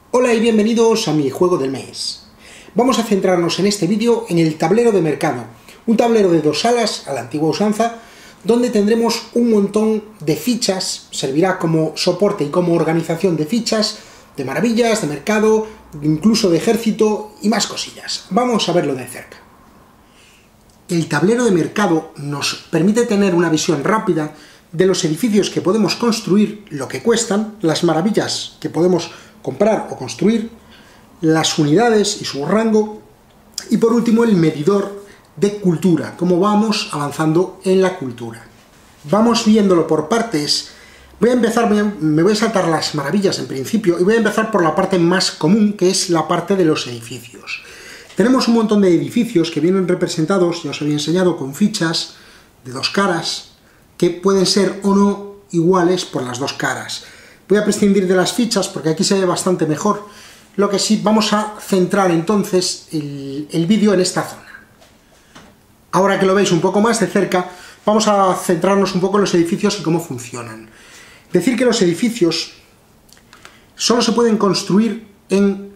Hola y bienvenidos a mi juego del mes. Vamos a centrarnos en este vídeo en el tablero de mercado, un tablero de 2 salas a la antigua usanza, donde tendremos un montón de fichas, servirá como soporte y como organización de fichas, de maravillas, de mercado, incluso de ejército y más cosillas. Vamos a verlo de cerca. El tablero de mercado nos permite tener una visión rápida de los edificios que podemos construir, lo que cuestan, las maravillas que podemos comprar o construir, las unidades y su rango, y por último el medidor de cultura, cómo vamos avanzando en la cultura. Vamos viéndolo por partes. Me voy a saltar las maravillas en principio y voy a empezar por la parte más común, que es la parte de los edificios. Tenemos un montón de edificios que vienen representados, ya os había enseñado, con fichas de 2 caras, que pueden ser o no iguales por las 2 caras. Voy a prescindir de las fichas porque aquí se ve bastante mejor. Lo que sí, vamos a centrar entonces el vídeo en esta zona. Ahora que lo veis un poco más de cerca, vamos a centrarnos un poco en los edificios y cómo funcionan. Decir que los edificios solo se pueden construir en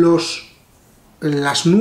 las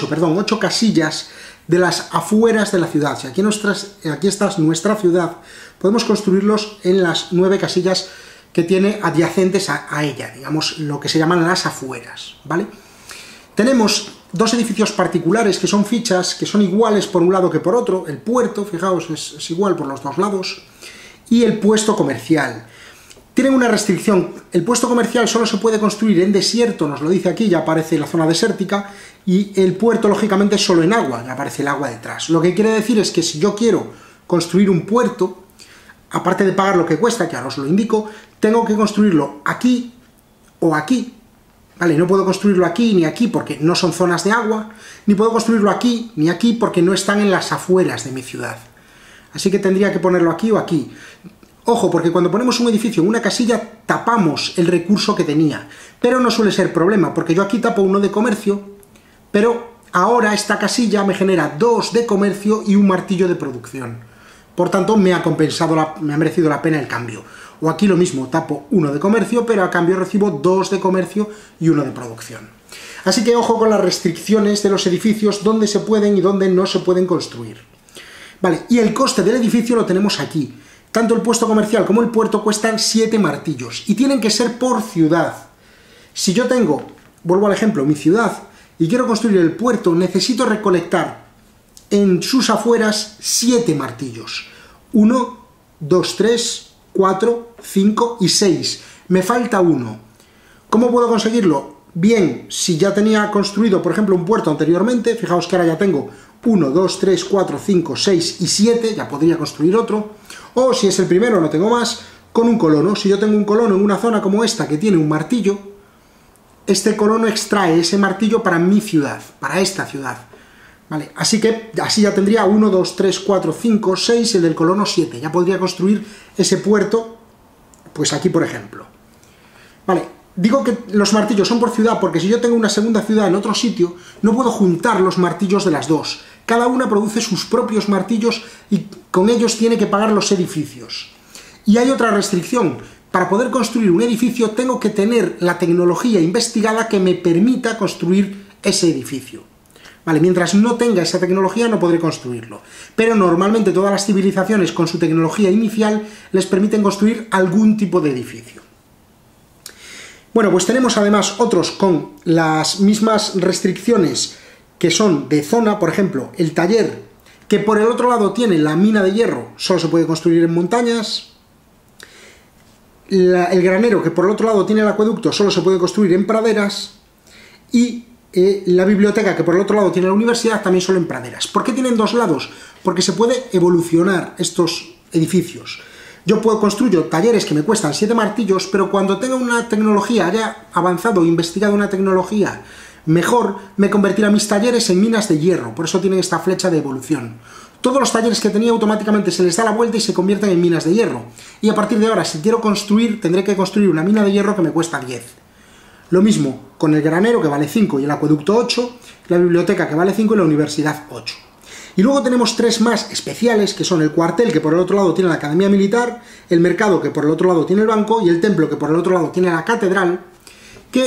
8 casillas de las afueras de la ciudad. Si aquí está nuestra ciudad, podemos construirlos en las 9 casillas que tiene adyacentes a ella, digamos, lo que se llaman las afueras, ¿vale? Tenemos 2 edificios particulares que son fichas, que son iguales por un lado que por otro. El puerto, fijaos, es igual por los 2 lados, y el puesto comercial. Tienen una restricción: el puesto comercial solo se puede construir en desierto, nos lo dice aquí, ya aparece la zona desértica, y el puerto, lógicamente, solo en agua, ya aparece el agua detrás. Lo que quiere decir es que si yo quiero construir un puerto, aparte de pagar lo que cuesta, que ahora os lo indico, tengo que construirlo aquí o aquí, ¿vale? No puedo construirlo aquí ni aquí porque no son zonas de agua, ni puedo construirlo aquí ni aquí porque no están en las afueras de mi ciudad. Así que tendría que ponerlo aquí o aquí. Ojo, porque cuando ponemos un edificio en una casilla, tapamos el recurso que tenía, pero no suele ser problema, porque yo aquí tapo uno de comercio, pero ahora esta casilla me genera 2 de comercio y un martillo de producción. Por tanto, me ha merecido la pena el cambio. O aquí lo mismo, tapo 1 de comercio, pero a cambio recibo 2 de comercio y 1 de producción. Así que ojo con las restricciones de los edificios, dónde se pueden y dónde no se pueden construir. Vale, y el coste del edificio lo tenemos aquí. Tanto el puesto comercial como el puerto cuestan 7 martillos, y tienen que ser por ciudad. Si yo tengo, vuelvo al ejemplo, mi ciudad, y quiero construir el puerto, necesito recolectar en sus afueras 7 martillos. 1, 2, 3, 4, 5 y 6. Me falta 1. ¿Cómo puedo conseguirlo? Bien, si ya tenía construido, por ejemplo, un puerto anteriormente, fijaos que ahora ya tengo 1, 2, 3, 4, 5, 6 y 7, ya podría construir otro. O si es el primero, no tengo más, con un colono. Si yo tengo un colono en una zona como esta que tiene un martillo, este colono extrae ese martillo para mi ciudad, para esta ciudad. Vale, así ya tendría 1, 2, 3, 4, 5, 6, el del colono 7. Ya podría construir ese puerto, pues aquí, por ejemplo. Vale, digo que los martillos son por ciudad porque si yo tengo una segunda ciudad en otro sitio, no puedo juntar los martillos de las 2. Cada una produce sus propios martillos y con ellos tiene que pagar los edificios. Y hay otra restricción: para poder construir un edificio tengo que tener la tecnología investigada que me permita construir ese edificio. Vale, mientras no tenga esa tecnología no podré construirlo. Pero normalmente todas las civilizaciones con su tecnología inicial les permiten construir algún tipo de edificio. Bueno, pues tenemos además otros con las mismas restricciones que son de zona. Por ejemplo, el taller, que por el otro lado tiene la mina de hierro, solo se puede construir en montañas. El granero, que por el otro lado tiene el acueducto, solo se puede construir en praderas. Y la biblioteca, que por el otro lado tiene la universidad, también solo en praderas. ¿Por qué tienen 2 lados? Porque se puede evolucionar estos edificios. Yo construyo talleres que me cuestan 7 martillos, pero cuando tenga una tecnología, haya avanzado, investigado una tecnología mejor, me convertirá mis talleres en minas de hierro. Por eso tienen esta flecha de evolución. Todos los talleres que tenía automáticamente se les da la vuelta y se convierten en minas de hierro. Y a partir de ahora, si quiero construir, tendré que construir una mina de hierro que me cuesta 10. Lo mismo con el granero, que vale 5, y el acueducto 8, la biblioteca, que vale 5, y la universidad 8. Y luego tenemos 3 más especiales, que son el cuartel, que por el otro lado tiene la academia militar, el mercado, que por el otro lado tiene el banco, y el templo, que por el otro lado tiene la catedral, que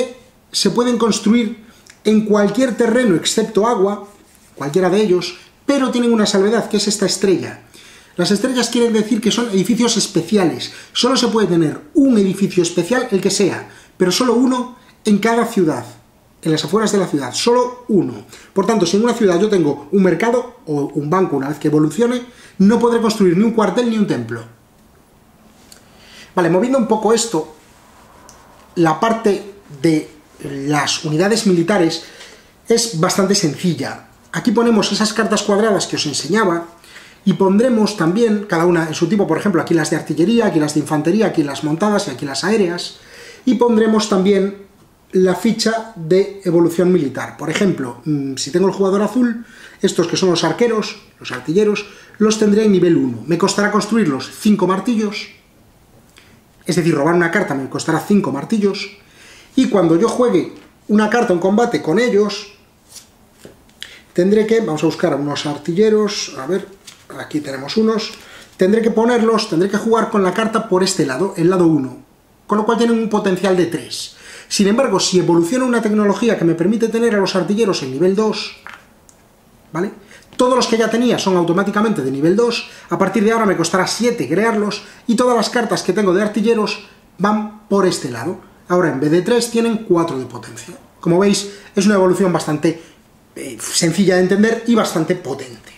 se pueden construir en cualquier terreno excepto agua, cualquiera de ellos, pero tienen una salvedad, que es esta estrella. Las estrellas quieren decir que son edificios especiales. Solo se puede tener un edificio especial, el que sea, pero solo uno en cada ciudad, en las afueras de la ciudad, solo uno. Por tanto, si en una ciudad yo tengo un mercado o un banco, una vez que evolucione, no podré construir ni un cuartel ni un templo. Vale, moviendo un poco esto, la parte de las unidades militares es bastante sencilla. Aquí ponemos esas cartas cuadradas que os enseñaba y pondremos también, cada una en su tipo, por ejemplo, aquí las de artillería, aquí las de infantería, aquí las montadas y aquí las aéreas, y pondremos también la ficha de evolución militar. Por ejemplo, si tengo el jugador azul, estos que son los arqueros, los artilleros, los tendré en nivel 1. Me costará construirlos 5 martillos, es decir, robar una carta me costará 5 martillos, y cuando yo juegue una carta en combate con ellos, tendré que, vamos a buscar a unos artilleros, a ver, aquí tenemos unos, tendré que ponerlos, tendré que jugar con la carta por este lado, el lado 1, con lo cual tienen un potencial de 3. Sin embargo, si evoluciona una tecnología que me permite tener a los artilleros en nivel 2, ¿vale? Todos los que ya tenía son automáticamente de nivel 2, a partir de ahora me costará 7 crearlos, y todas las cartas que tengo de artilleros van por este lado. Ahora, en vez de 3, tienen 4 de potencia. Como veis, es una evolución bastante sencilla de entender y bastante potente.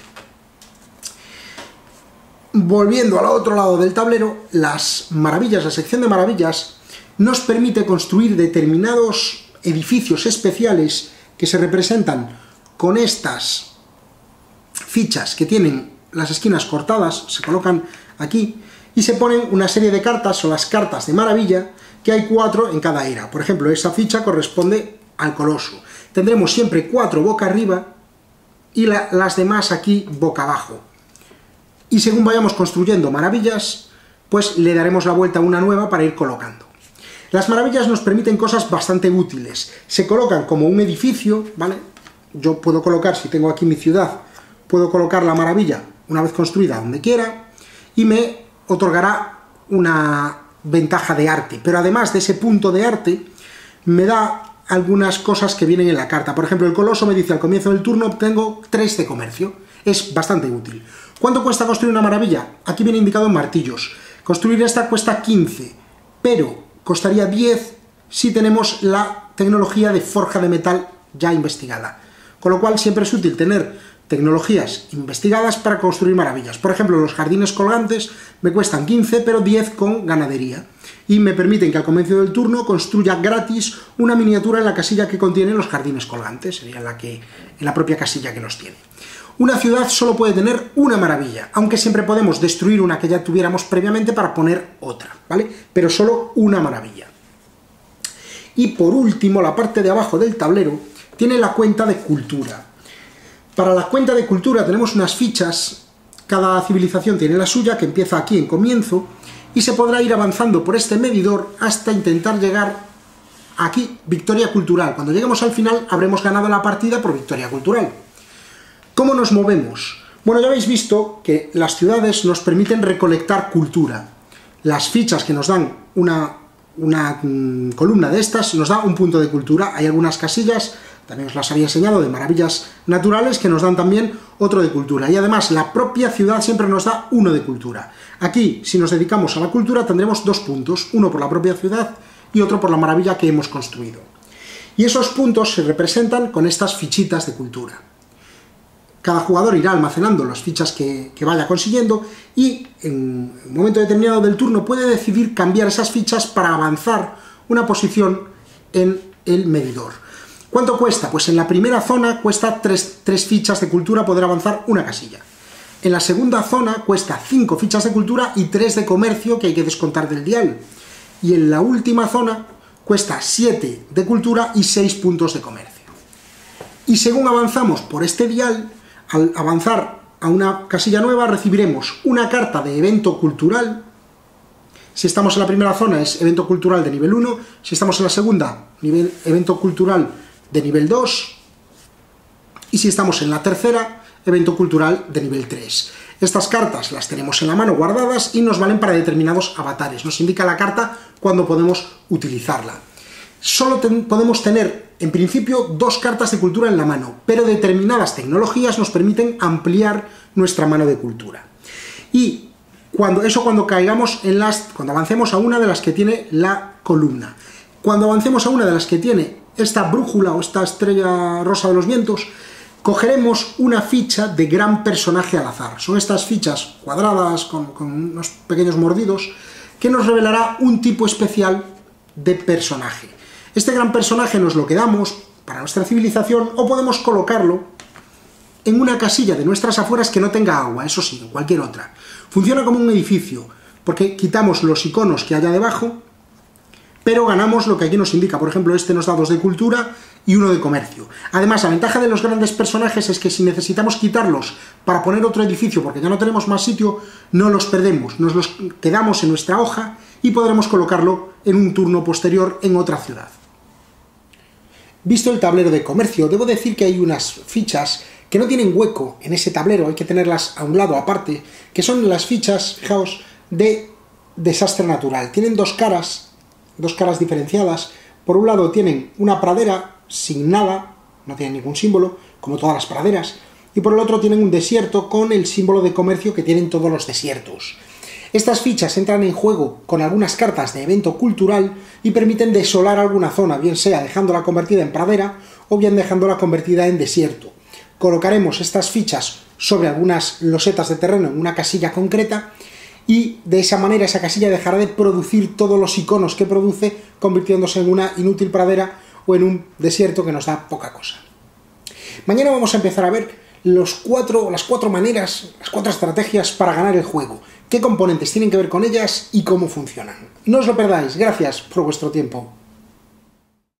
Volviendo al otro lado del tablero, las maravillas, la sección de maravillas, nos permite construir determinados edificios especiales que se representan con estas fichas que tienen las esquinas cortadas, se colocan aquí, y se ponen una serie de cartas, o las cartas de maravilla, que hay 4 en cada era. Por ejemplo, esa ficha corresponde al coloso. Tendremos siempre 4 boca arriba y las demás aquí boca abajo. Y según vayamos construyendo maravillas, pues le daremos la vuelta a una nueva para ir colocando. Las maravillas nos permiten cosas bastante útiles. Se colocan como un edificio, ¿vale? Yo puedo colocar, si tengo aquí mi ciudad, puedo colocar la maravilla una vez construida donde quiera y me otorgará una ventaja de arte. Pero además de ese punto de arte, me da algunas cosas que vienen en la carta. Por ejemplo, el coloso me dice al comienzo del turno obtengo 3 de comercio. Es bastante útil. ¿Cuánto cuesta construir una maravilla? Aquí viene indicado en martillos. Construir esta cuesta 15, pero costaría 10 si tenemos la tecnología de forja de metal ya investigada. Con lo cual siempre es útil tener tecnologías investigadas para construir maravillas. Por ejemplo, los jardines colgantes me cuestan 15, pero 10 con ganadería. Y me permiten que al comienzo del turno construya gratis una miniatura en la casilla que contiene los jardines colgantes, sería en la propia casilla que los tiene. Una ciudad solo puede tener una maravilla, aunque siempre podemos destruir una que ya tuviéramos previamente para poner otra, ¿vale? Pero solo una maravilla. Y por último, la parte de abajo del tablero tiene la cuenta de cultura. Para la cuenta de cultura tenemos unas fichas, cada civilización tiene la suya, que empieza aquí en comienzo, y se podrá ir avanzando por este medidor hasta intentar llegar aquí, victoria cultural. Cuando lleguemos al final habremos ganado la partida por victoria cultural. ¿Cómo nos movemos? Bueno, ya habéis visto que las ciudades nos permiten recolectar cultura. Las fichas que nos dan una columna de estas nos da un punto de cultura. Hay algunas casillas, también os las había enseñado, de maravillas naturales que nos dan también otro de cultura. Y además la propia ciudad siempre nos da 1 de cultura. Aquí, si nos dedicamos a la cultura, tendremos 2 puntos, uno por la propia ciudad y otro por la maravilla que hemos construido. Y esos puntos se representan con estas fichitas de cultura. Cada jugador irá almacenando las fichas que vaya consiguiendo y en un momento determinado del turno puede decidir cambiar esas fichas para avanzar una posición en el medidor. ¿Cuánto cuesta? Pues en la primera zona cuesta 3 fichas de cultura poder avanzar una casilla. En la segunda zona cuesta 5 fichas de cultura y 3 de comercio que hay que descontar del dial. Y en la última zona cuesta 7 de cultura y 6 puntos de comercio. Y según avanzamos por este dial, al avanzar a una casilla nueva recibiremos una carta de evento cultural. Si estamos en la primera zona es evento cultural de nivel 1, si estamos en la segunda, evento cultural de nivel 2, y si estamos en la tercera, evento cultural de nivel 3. Estas cartas las tenemos en la mano guardadas y nos valen para determinados avatares. Nos indica la carta cuando podemos utilizarla. solo podemos tener, en principio, 2 cartas de cultura en la mano, pero determinadas tecnologías nos permiten ampliar nuestra mano de cultura. Y cuando avancemos a una de las que tiene la columna. Cuando avancemos a una de las que tiene esta brújula o esta estrella rosa de los vientos, cogeremos una ficha de gran personaje al azar. Son estas fichas cuadradas con unos pequeños mordidos que nos revelará un tipo especial de personaje. Este gran personaje nos lo quedamos para nuestra civilización o podemos colocarlo en una casilla de nuestras afueras que no tenga agua, eso sí, en cualquier otra. Funciona como un edificio, porque quitamos los iconos que haya debajo, pero ganamos lo que aquí nos indica. Por ejemplo, este nos da 2 de cultura y 1 de comercio. Además, la ventaja de los grandes personajes es que si necesitamos quitarlos para poner otro edificio, porque ya no tenemos más sitio, no los perdemos, nos los quedamos en nuestra hoja y podremos colocarlo en un turno posterior en otra ciudad. Visto el tablero de comercio, debo decir que hay unas fichas que no tienen hueco en ese tablero, hay que tenerlas a un lado aparte, que son las fichas, fijaos, de desastre natural. Tienen dos caras diferenciadas. Por un lado tienen una pradera sin nada, no tienen ningún símbolo, como todas las praderas, y por el otro tienen un desierto con el símbolo de comercio que tienen todos los desiertos. Estas fichas entran en juego con algunas cartas de evento cultural y permiten desolar alguna zona, bien sea dejándola convertida en pradera o bien dejándola convertida en desierto. Colocaremos estas fichas sobre algunas losetas de terreno en una casilla concreta y de esa manera esa casilla dejará de producir todos los iconos que produce, convirtiéndose en una inútil pradera o en un desierto que nos da poca cosa. Mañana vamos a empezar a ver las cuatro maneras, las 4 estrategias para ganar el juego. Qué componentes tienen que ver con ellas y cómo funcionan. No os lo perdáis. Gracias por vuestro tiempo.